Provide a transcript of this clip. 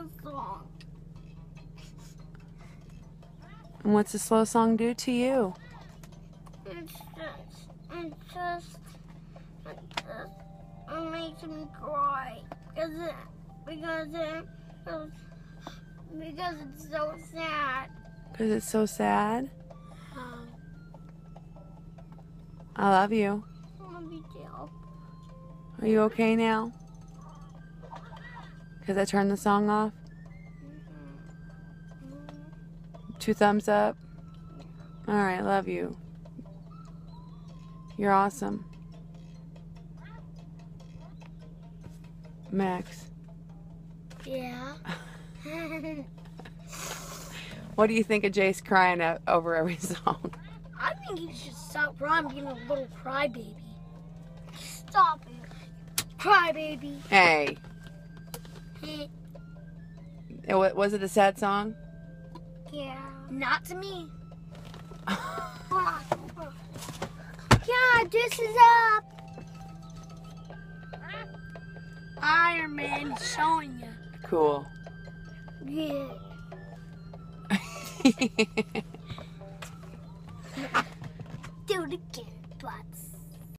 slow song. And what's a slow song do to you? It makes me cry because it's so sad. Because it's so sad? I love you. I love you too. Are you okay now? Because I turned the song off? 2 thumbs up? Alright, love you. You're awesome. Max. Yeah. What do you think of Jace crying over every song? I think you should stop crying, being a little crybaby. Stop it. Crybaby. Hey. Hey. Was it a sad song? Yeah. Not to me. Yeah, this is up. Iron Man is showing you. Cool. Yeah. Do it again.